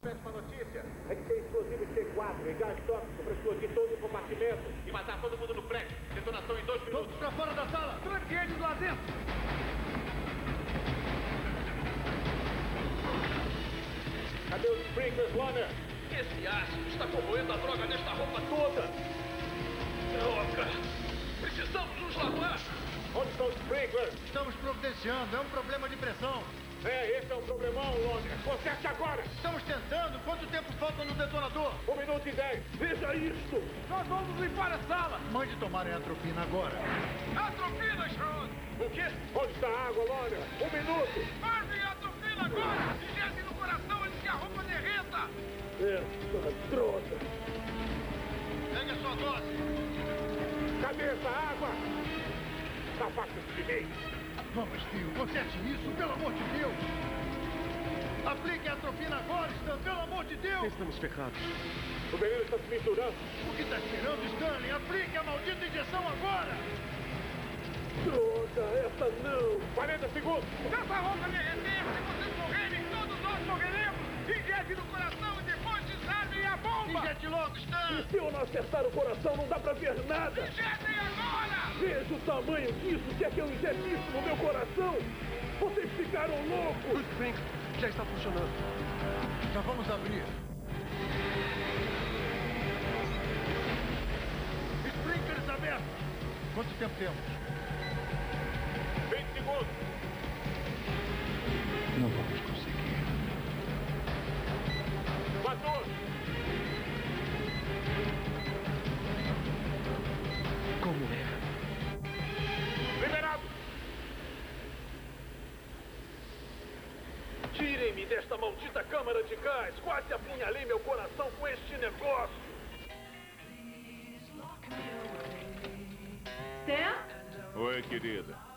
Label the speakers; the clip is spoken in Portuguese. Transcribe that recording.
Speaker 1: Péssima notícia é que tem explosivo C4 e gás tóxico para explodir todo o compartimento e matar todo mundo no prédio. Detonação em 2 minutos.
Speaker 2: Todos para fora da sala! Tranque eles lá dentro!
Speaker 1: Cadê os sprinklers, Warner?
Speaker 3: Esse ácido está corroendo a droga nesta roupa toda! Droga! Precisamos nos lavar!
Speaker 1: Onde estão os sprinklers?
Speaker 2: Estamos providenciando, é um problema de pressão.
Speaker 1: Esse é um problemão, Warner. Conserte agora!
Speaker 2: Estamos tentando. Quanto tempo falta no detonador?
Speaker 1: 1 minuto e 10.
Speaker 2: Veja isto! Nós vamos limpar a sala! Mande tomarem atropina agora.
Speaker 3: Atropina, Sean! O quê?
Speaker 1: Onde está a água, Warner? 1 minuto!
Speaker 3: Marvin, atropina agora! Digite no coração antes que a roupa derreta!
Speaker 1: Essa droga!
Speaker 2: Pegue a sua dose!
Speaker 1: Cadê essa água? Afasta-se de mim!
Speaker 2: Vamos, tio, conserte isso, pelo amor de Deus! Aplique a atropina agora, Stan, pelo amor de Deus!
Speaker 4: Estamos ferrados.
Speaker 1: O veneno está se misturando.
Speaker 2: O que está esperando, Stanley? Aplique a maldita injeção agora!
Speaker 1: Droga, essa não! 40 segundos!
Speaker 3: Se essa roupa derreter, se vocês morrerem, todos nós morreremos! Injete no coração e depois desarmem a bomba!
Speaker 2: Injete logo, Stan!
Speaker 1: E se eu não acertar o coração, não dá pra ver nada!
Speaker 3: Injetem agora!
Speaker 1: Veja o tamanho disso! Quer que eu injete isso no meu coração? Vocês ficaram loucos!
Speaker 4: O sprinkler já está funcionando.
Speaker 2: Já vamos abrir. Sprinklers abertos! Quanto tempo temos?
Speaker 1: 20 segundos!
Speaker 2: Não vamos conseguir.
Speaker 1: 14!
Speaker 4: Como é?
Speaker 1: Liberado!
Speaker 3: Tirem-me desta maldita câmara de gás! Quase apunhalei meu coração com este negócio!
Speaker 5: Stan?
Speaker 6: Oi, querida.